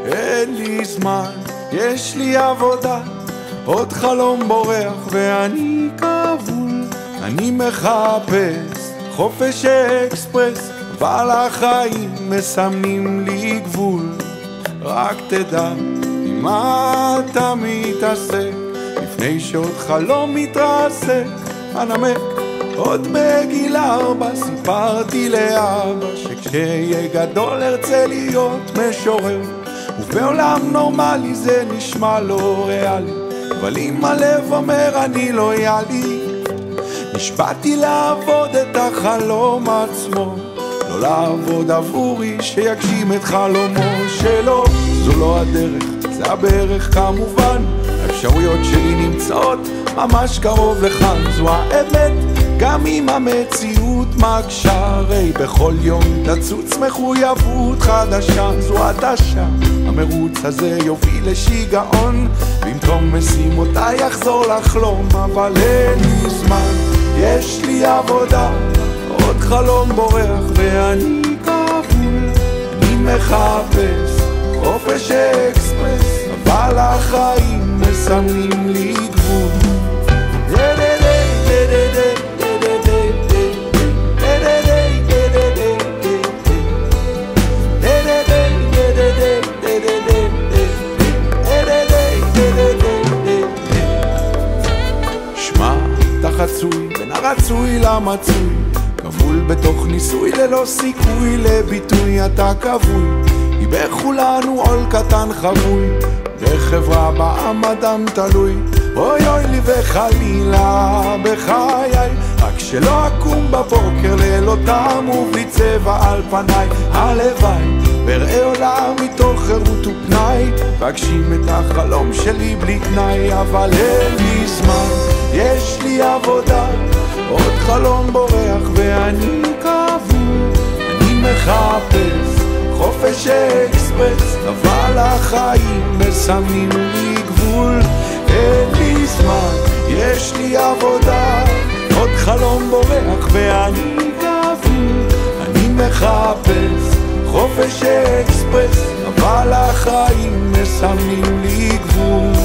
אין לי זמן, יש לי עבודה, עוד חלום בורח ואני כבול. אני מחפש חופש אקספרס, אבל החיים מסמנים לי גבול. רק תדע עם מה אתה מתעסק, לפני שעוד חלום מתרסק. הנמק עוד בגיל 4 סיפרתי לאבא שכשיהיה גדול ארצה להיות משורר, ובעולם נורמלי זה נשמע לא ריאלי, אבל אם הלב אומר אני לויאלי, נשבעתי לעבוד את החלום עצמו, לא לעבוד עבורי שיגשים את חלומו שלו. זו לא הדרך, זה הברך כמובן, האפשרויות שלי נמצאות ממש קרוב לכאן. זו האמת גם אם המציאות מקשה, הרי בכל יום תצוץ מחויבות חדשה. זו הדשה, המרוץ הזה יוביל לשיגעון, במקום משימותיי יחזור לחלום. אבל אין לי זמן, יש לי עבודה, עוד חלום בורח ואני כבול. אני מחפש חופש אקספרס, אבל החיים מסמנים לי גבול. שמע, אתה חצוי בין הרצוי למצוי, כבול בתוך ניסוי ללא סיכוי לביטוי. אתה כבוי, היא בכולנו עול קטן חבוי, בחברה בעם אדם תלוי. אוי אוי לי וחלילה בחיי, רק שלא אקום בבוקר לילותם ובלי צבע על פניי. הלוואי בראה עולם מתוך חירות ופנאי, ואגשים את החלום שלי בלי תנאי. אבל אין לי זמן, יש לי עבודה, עוד חלום בורח ואני כבול. אני מחפש חופש אקספרס, אבל החיים מסמנים לי גבול. אין לי זמן, יש לי עבודה, עוד חלום בורח ואני כבול. אני מחפש חופש אקספרס, אבל החיים מסמנים לי גבול.